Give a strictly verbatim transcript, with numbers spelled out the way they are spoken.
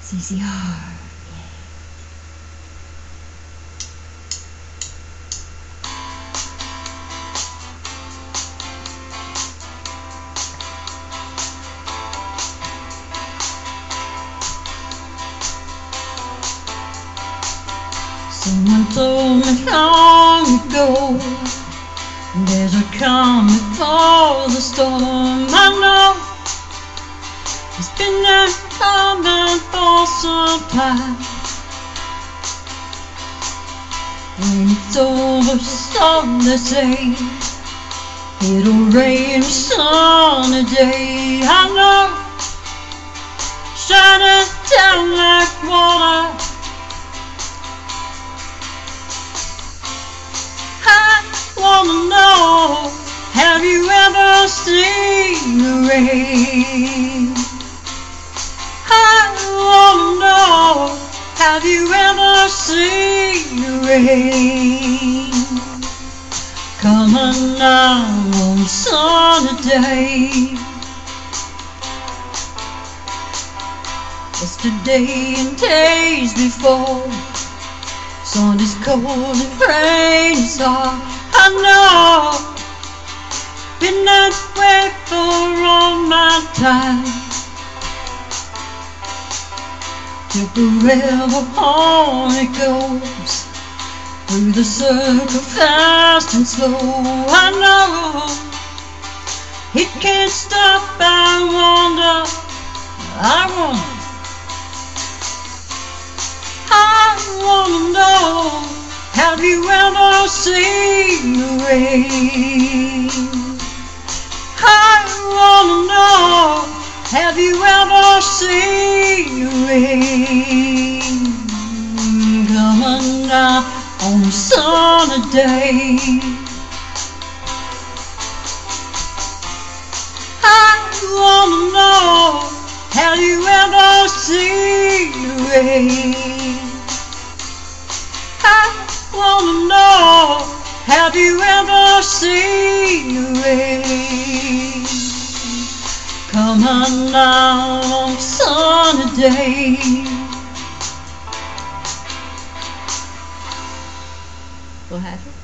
C C R. Someone told me long ago there's a calm before the storm. I know it's been there coming for some time. When it's over, so they say it'll rain a sunny day. I know, shining down like water. Wanna know, have you ever seen the rain? I wanna know, have you ever seen the rain? Coming down on a sunny day. Yesterday and days before, sun is cold and rain is hard. I know, been that way for all my time. Till forever on it goes, through the circle fast and slow. I know, it can't stop. I wonder, I wonder, I wanna know, have you ever seen the rain? I wanna know, have you ever seen the rain? Coming down on a sunny day. I wanna know, have you ever seen the rain? I wanna know, have you ever seen the rain? Come on down on a sunny day. What happened?